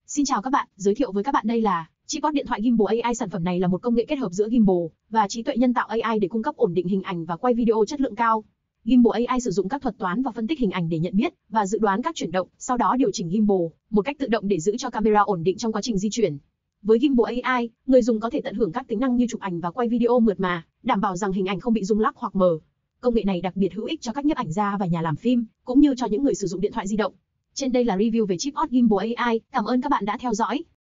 Xin chào các bạn, giới thiệu với các bạn đây là Tripod điện thoại Gimbal AI. Sản phẩm này là một công nghệ kết hợp giữa gimbal và trí tuệ nhân tạo AI để cung cấp ổn định hình ảnh và quay video chất lượng cao. Gimbal AI sử dụng các thuật toán và phân tích hình ảnh để nhận biết và dự đoán các chuyển động, sau đó điều chỉnh gimbal một cách tự động để giữ cho camera ổn định trong quá trình di chuyển. Với Gimbal AI, người dùng có thể tận hưởng các tính năng như chụp ảnh và quay video mượt mà, đảm bảo rằng hình ảnh không bị rung lắc hoặc mờ. Công nghệ này đặc biệt hữu ích cho các nhiếp ảnh gia và nhà làm phim, cũng như cho những người sử dụng điện thoại di động. Trên đây là review về Tripod Gimbal AI. Cảm ơn các bạn đã theo dõi.